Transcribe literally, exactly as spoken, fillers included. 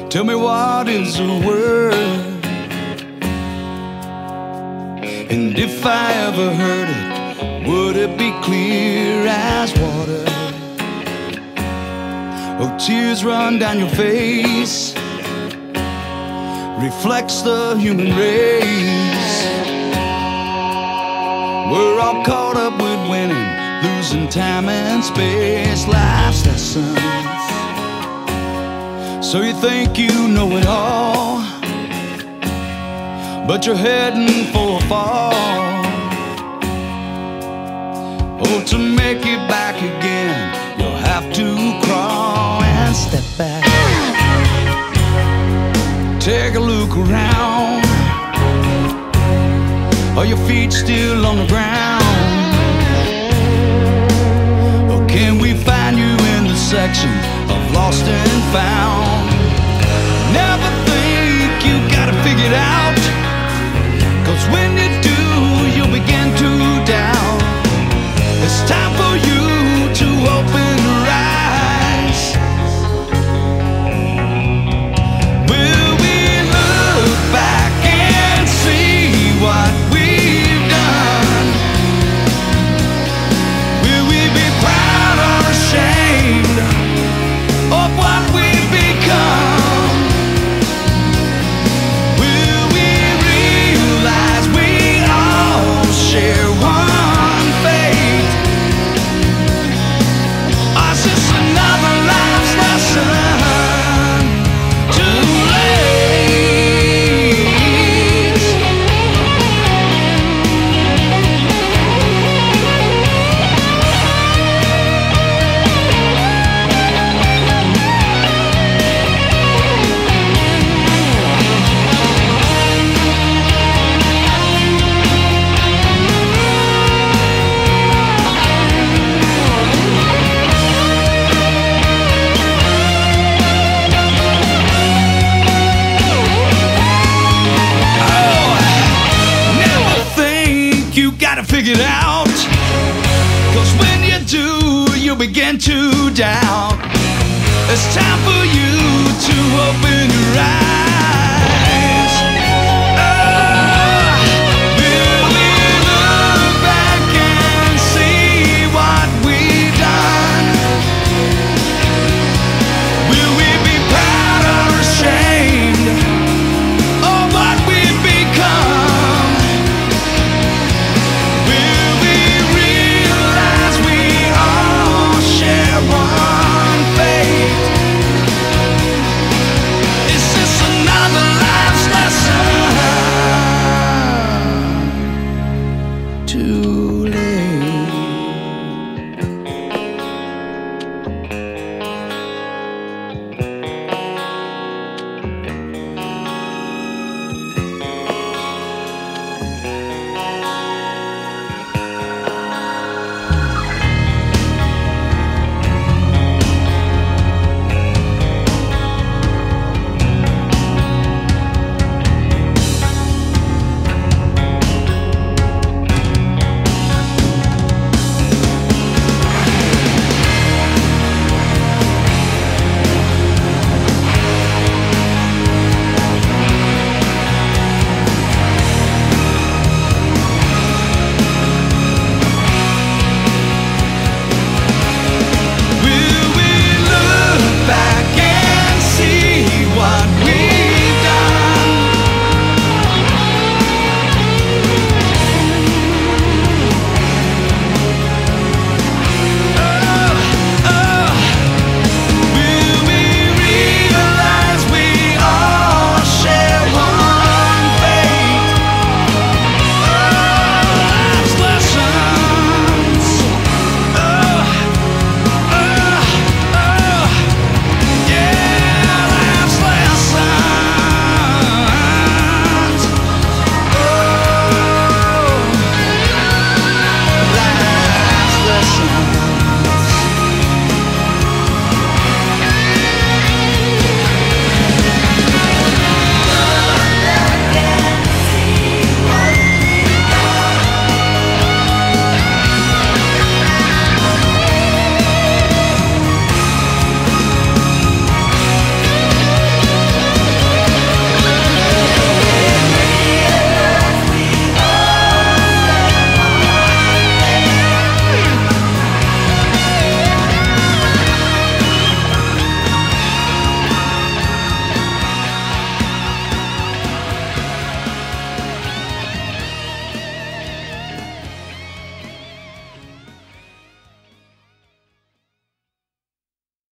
Tell me, what is a word? And if I ever heard it, would it be clear as water? Oh, tears run down your face, reflects the human race. We're all caught up with winning, losing time and space. Life's lessons. So you think you know it all, but you're heading for a fall. Oh, to make it back again, you'll have to crawl and step back. Take a look around. Are your feet still on the ground? Or can we find you in the section of lost and found? Never think you gotta figure it out, 'cause when you do, you'll begin to doubt. It's time for you to open your eyes. Will we look back and see what we've done? Will we be proud or ashamed of what we've become? Will we realize we all share one fate? Or is this another life's lesson too late? Figure it out, 'cause when you do, you'll begin to doubt. It's time for you to open your eyes.